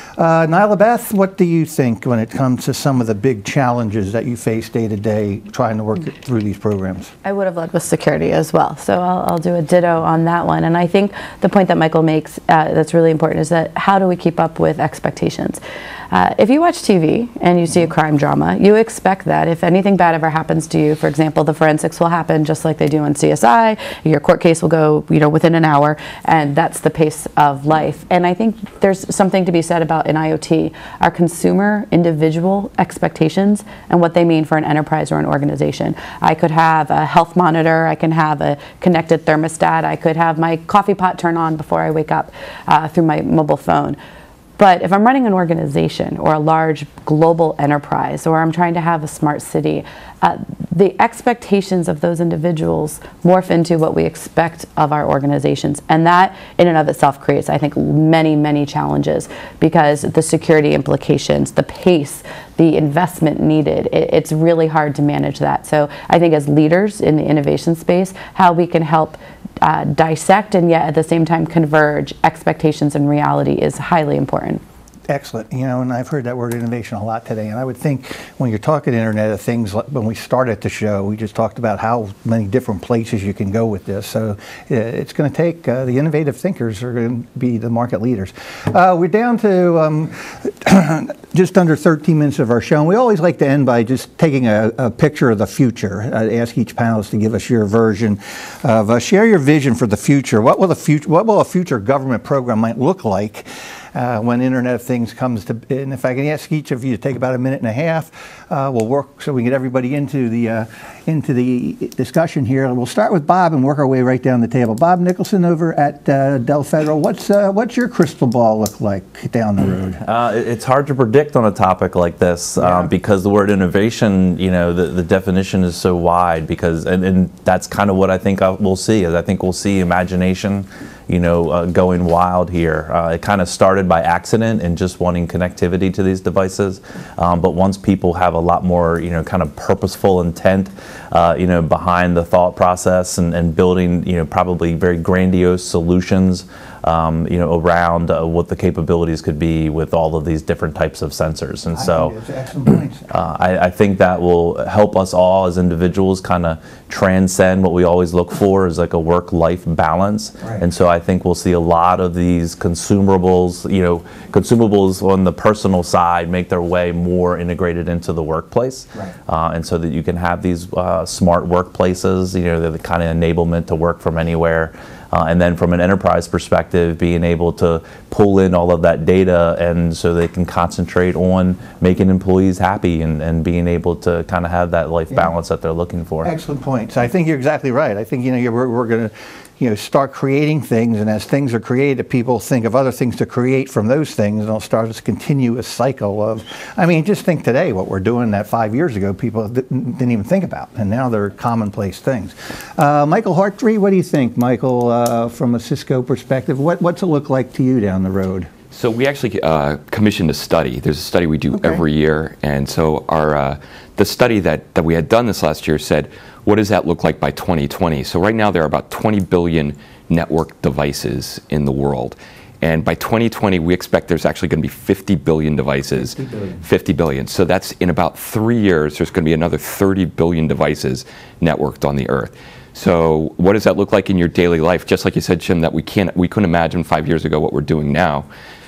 Nyla, Beth, what do you think when it comes to some of the big challenges that you face day to day trying to work through these programs? I would have led with security as well, so I'll do a ditto on that one. And I think the point that Michael makes that's really important is that how do we keep up with expectations? If you watch TV and you see a crime drama, you expect that if anything bad ever happens to you, for example, the forensics will happen just like they do on CSI, your court case will go within an hour, and that's the pace of life. And I think there's something to be said about in IoT, our consumer individual expectations and what they mean for an enterprise or an organization. I could have a health monitor, I can have a connected thermostat, I could have my coffee pot turn on before I wake up through my mobile phone. But if I'm running an organization or a large global enterprise, or I'm trying to have a smart city, the expectations of those individuals morph into what we expect of our organizations. And that in and of itself creates, I think, many, many challenges, because the security implications, the pace, the investment needed, it's really hard to manage that. So I think as leaders in the innovation space, how we can help dissect and yet at the same time converge expectations and reality is highly important. Excellent. And I've heard that word innovation a lot today, and I would think when you're talking Internet of Things, like when we started the show, we just talked about how many different places you can go with this. So it's going to take, the innovative thinkers are going to be the market leaders. We're down to just under 13 minutes of our show, and we always like to end by just taking a picture of the future. I'd ask each panelist to give us your version of, share your vision for the future. What will a future government program might look like when Internet of Things comes to, and if I can ask each of you to take about a minute and a half, we'll work so we can get everybody into the discussion here. We'll start with Bob and work our way right down the table. Bob Nicholson over at Dell Federal. What's your crystal ball look like down the road? It's hard to predict on a topic like this because the word innovation, the definition is so wide. Because and that's kind of what I think we'll see. I think we'll see imagination, going wild here. It kind of started by accident and just wanting connectivity to these devices, but once people have a lot more, kind of purposeful intent, behind the thought process and building, probably very grandiose solutions around what the capabilities could be with all of these different types of sensors. And so I think that will help us all as individuals kind of transcend what we always look for is like a work-life balance. Right. And so I think we'll see a lot of these consumables, consumables on the personal side make their way more integrated into the workplace. Right. And so that you can have these smart workplaces, the kind of enablement to work from anywhere. And then from an enterprise perspective, being able to pull in all of that data and so they can concentrate on making employees happy and being able to kind of have that life balance that they're looking for. Excellent points. I think you're exactly right. I think we're going to start creating things, and as things are created, people think of other things to create from those things, and it'll start this continuous cycle of, just think today what we're doing that 5 years ago people didn't even think about, and now they're commonplace things. Michael Harttree, what do you think, Michael, from a Cisco perspective? What's it look like to you down the road? So we actually commissioned a study. There's a study we do every year, and so the study that we had done this last year said, what does that look like by 2020? So right now there are about 20 billion network devices in the world. And by 2020, we expect there's actually going to be 50 billion devices. 50 billion. 50 billion. So that's in about 3 years, there's going to be another 30 billion devices networked on the Earth. So what does that look like in your daily life? Just like you said, Jim, that we couldn't imagine 5 years ago what we're doing now.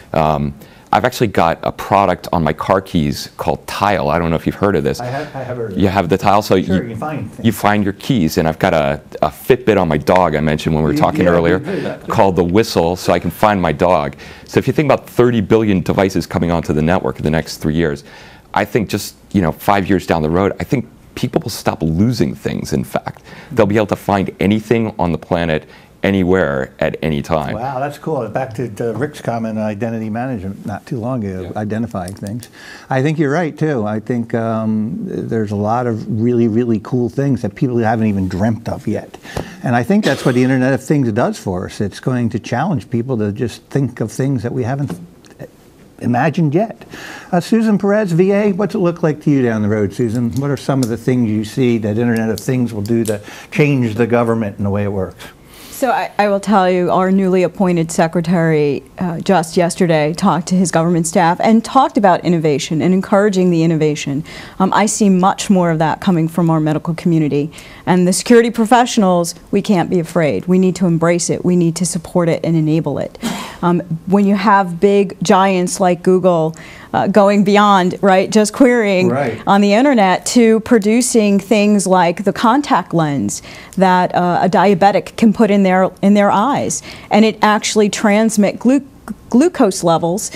I've actually got a product on my car keys called Tile. I don't know if you've heard of this. I have heard of it. You have the Tile, so sure, you find things. You find your keys, and I've got a Fitbit on my dog I mentioned when we were talking earlier called the Whistle, so I can find my dog. So if you think about 30 billion devices coming onto the network in the next 3 years, I think just 5 years down the road, I think people will stop losing things, in fact. They'll be able to find anything on the planet anywhere at any time. Wow, that's cool. Back to Rick's comment on identity management not too long ago, identifying things. I think you're right, too. I think there's a lot of really, really cool things that people haven't even dreamt of yet. And I think that's what the Internet of Things does for us. It's going to challenge people to just think of things that we haven't imagined yet. Susan Perez, VA, what's it look like to you down the road, Susan? What are some of the things you see that Internet of Things will do to change the government and the way it works? So I will tell you, our newly appointed secretary just yesterday talked to his government staff and talked about innovation and encouraging the innovation. I see much more of that coming from our medical community. And the security professionals, we can't be afraid. We need to embrace it. We need to support it and enable it. When you have big giants like Google going beyond, just querying on the internet to producing things like the contact lens that a diabetic can put in their eyes, and it actually transmit glucose levels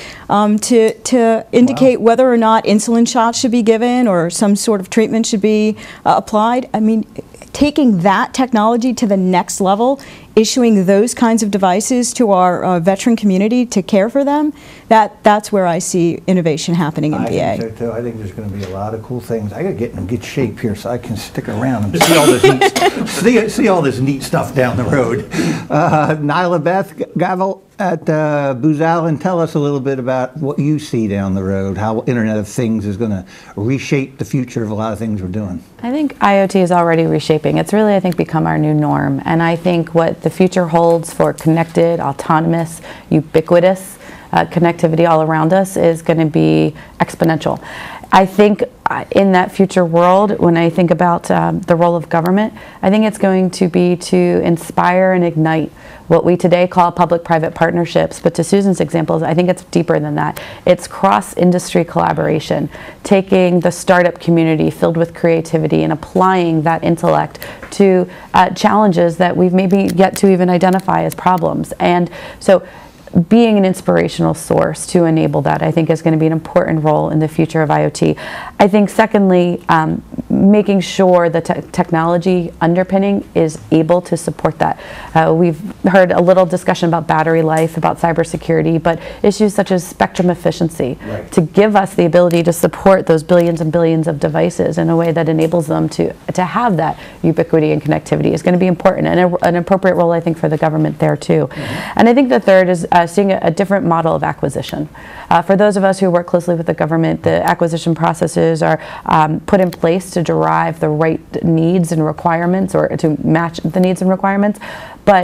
to indicate whether or not insulin shots should be given or some sort of treatment should be applied. Taking that technology to the next level, issuing those kinds of devices to our veteran community to care for them, that's where I see innovation happening in VA. I think so too. I think there's going to be a lot of cool things. I got to get in good shape here so I can stick around and see all this see all this neat stuff down the road. Nyla, Beth, Gawel at Booz Allen, tell us a little bit about what you see down the road, how Internet of Things is going to reshape the future of a lot of things we're doing. I think IoT is already reshaping. It's really, I think, become our new norm. And I think what the future holds for connected, autonomous, ubiquitous connectivity all around us is going to be exponential. I think in that future world, when I think about the role of government, I think it's going to be to inspire and ignite what we today call public-private partnerships. But to Susan's examples, I think it's deeper than that. It's cross-industry collaboration, taking the startup community filled with creativity and applying that intellect to challenges that we've maybe yet to even identify as problems. And so being an inspirational source to enable that, I think, is going to be an important role in the future of IoT. I think, secondly, making sure the technology underpinning is able to support that. We've heard a little discussion about battery life, about cybersecurity, but issues such as spectrum efficiency to give us the ability to support those billions and billions of devices in a way that enables them to have that ubiquity and connectivity is going to be important, and an appropriate role, I think, for the government there too. And I think the third is seeing a different model of acquisition. For those of us who work closely with the government, the acquisition processes are put in place to derive the right needs and requirements, or to match the needs and requirements. But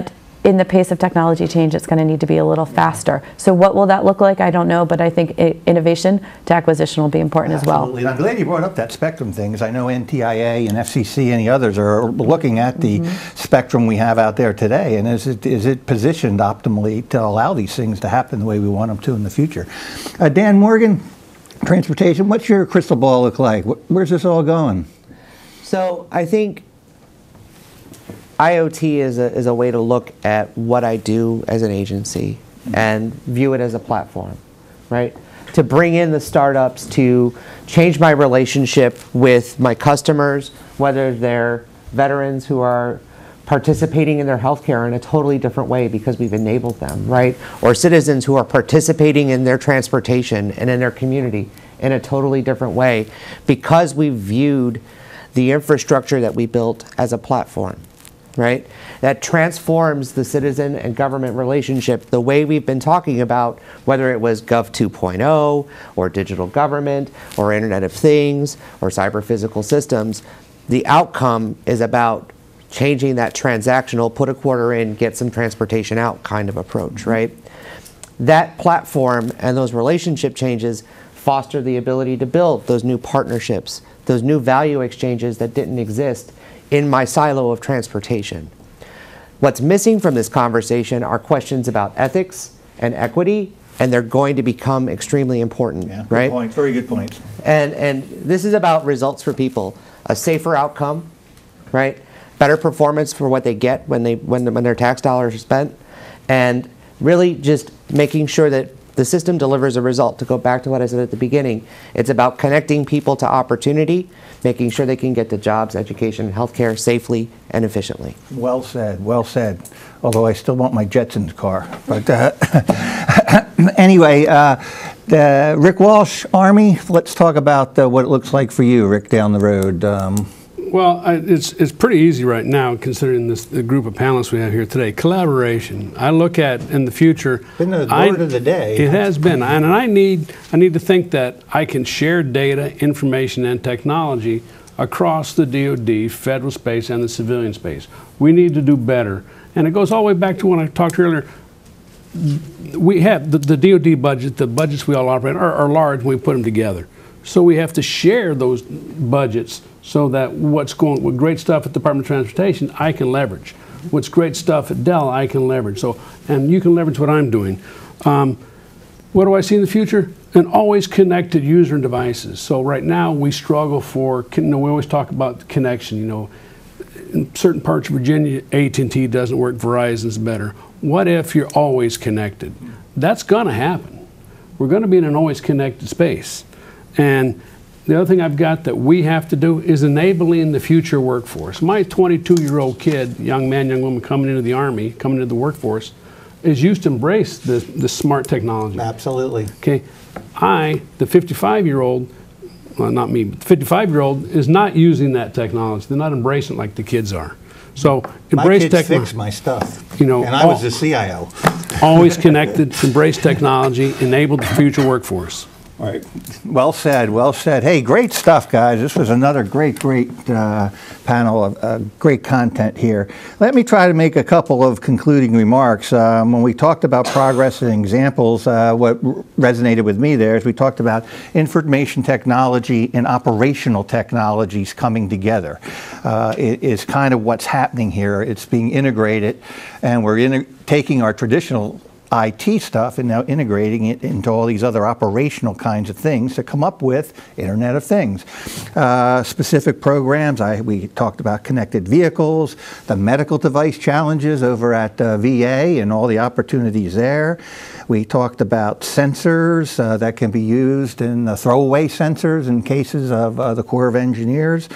in the pace of technology change, it's going to need to be a little faster. So what will that look like? I don't know, but I think innovation to acquisition will be important as well. Absolutely. I'm glad you brought up that spectrum thing, because I know NTIA and FCC and the others are looking at the spectrum we have out there today, and is it positioned optimally to allow these things to happen the way we want them to in the future? Dan Morgan, transportation, what's your crystal ball look like? Where's this all going? So I think IoT is a way to look at what I do as an agency and view it as a platform, right? To bring in the startups, to change my relationship with my customers, whether they're veterans who are participating in their healthcare in a totally different way because we've enabled them, right? Or citizens who are participating in their transportation and in their community in a totally different way because we've viewed the infrastructure that we built as a platform, right? That transforms the citizen and government relationship the way we've been talking about, whether it was Gov 2.0 or digital government or Internet of Things or cyber physical systems. The outcome is about changing that transactional, put a quarter in, get some transportation out kind of approach, right? That platform and those relationship changes foster the ability to build those new partnerships, those new value exchanges that didn't exist in my silo of transportation. What's missing from this conversation are questions about ethics and equity, and they're going to become extremely important, right? Good point. Very good point. And this is about results for people, a safer outcome, right? Better performance for what they get when their tax dollars are spent, and really just making sure that the system delivers a result. To go back to what I said at the beginning, it's about connecting people to opportunity, making sure they can get to jobs, education, and healthcare safely and efficiently. Well said, well said. Although I still want my Jetsons car. But anyway, Rick Walsh, Army, let's talk about what it looks like for you, Rick, down the road. Well, it's pretty easy right now, considering the group of panelists we have here today. Collaboration. I look at in the future. Been the word of the day. It has been, and I need to think that I can share data, information, and technology across the DoD, federal space, and the civilian space. We need to do better, and it goes all the way back to when I talked earlier. We have the DoD budget. The budgets we all operate are large when we put them together. So we have to share those budgets so that what's great stuff at the Department of Transportation, I can leverage. What's great stuff at Dell, I can leverage. So, and you can leverage what I'm doing. What do I see in the future? An always connected user and devices. So right now we struggle for, we always talk about connection. In certain parts of Virginia, AT&T doesn't work, Verizon's better. What if you're always connected? That's gonna happen. We're gonna be in an always connected space. And the other thing I've got that we have to do is enabling the future workforce. My 22-year-old kid, young man, young woman coming into the Army, coming into the workforce, is used to embrace the smart technology. Absolutely. Okay, the 55-year-old, well, not me, but the 55-year-old is not using that technology. They're not embracing it like the kids are. So embrace technology. My kids fix my stuff, and I was the CIO. Always connected, embrace technology, enable the future workforce. All right. Well said, well said. Hey, great stuff, guys. This was another great panel of great content here. Let me try to make a couple of concluding remarks. When we talked about progress and examples, what resonated with me there is we talked about information technology and operational technologies coming together. It is kind of what's happening here. It's being integrated, and we're taking our traditional IT stuff and now integrating it into all these other operational kinds of things to come up with Internet of Things. Specific programs, we talked about connected vehicles, the medical device challenges over at VA and all the opportunities there. We talked about sensors that can be used in throwaway sensors in cases of the Corps of Engineers.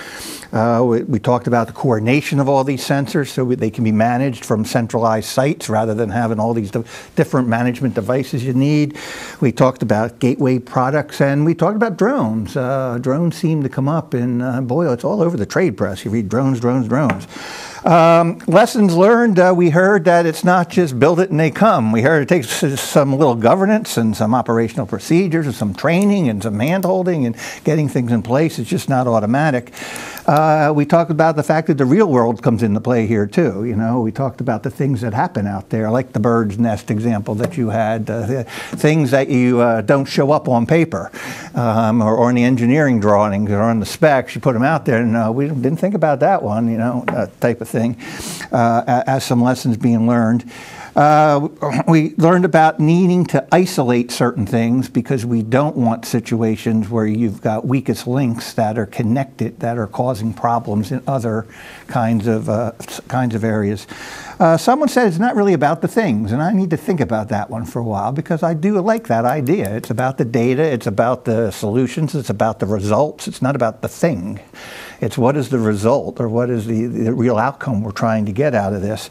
We talked about the coordination of all these sensors so they can be managed from centralized sites rather than having all these different management devices you need. We talked about gateway products, and we talked about drones. Drones seem to come up, and boy, it's all over the trade press. You read drones, drones, drones. Lessons learned, we heard that it's not just build it and they come. We heard it takes some little governance and some operational procedures and some training and some hand-holding and getting things in place. It's just not automatic. We talked about the fact that the real world comes into play here too. You know, we talked about the things that happen out there, like the bird's nest example that you had, things that you don't show up on paper or in the engineering drawings or on the specs. You put them out there and we didn't think about that one, you know, type of thing, as some lessons being learned. We learned about needing to isolate certain things because we don't want situations where you've got weakest links that are connected, that are causing problems in other kinds of areas. Someone said it's not really about the things, and I need to think about that one for a while because I do like that idea. It's about the data, it's about the solutions, it's about the results, it's not about the thing. It's what is the result or what is the real outcome we're trying to get out of this.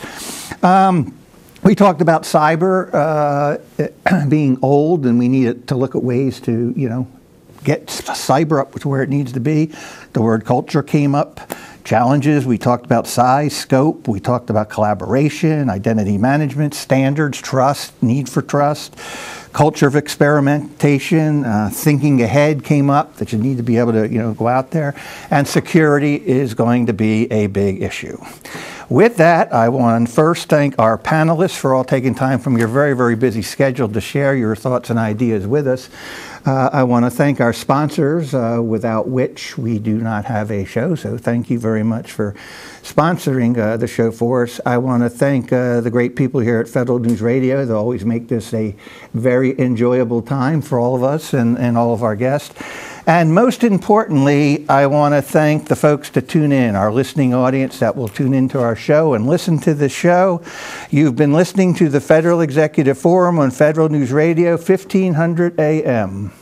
We talked about cyber being old, and we need to look at ways to, you know, get cyber up to where it needs to be. The word culture came up. Challenges, we talked about size, scope, we talked about collaboration, identity management, standards, trust, need for trust, culture of experimentation, thinking ahead came up, that you need to be able to, you know, go out there, and security is going to be a big issue. With that, I want to first thank our panelists for all taking time from your very, very busy schedule to share your thoughts and ideas with us. I want to thank our sponsors, without which we do not have a show, so thank you very much for sponsoring the show for us. I want to thank the great people here at Federal News Radio. They always make this a very enjoyable time for all of us and all of our guests. And most importantly, I want to thank the folks that tune in, our listening audience that will tune into our show and listen to the show. You've been listening to the Federal Executive Forum on Federal News Radio, 1500 AM.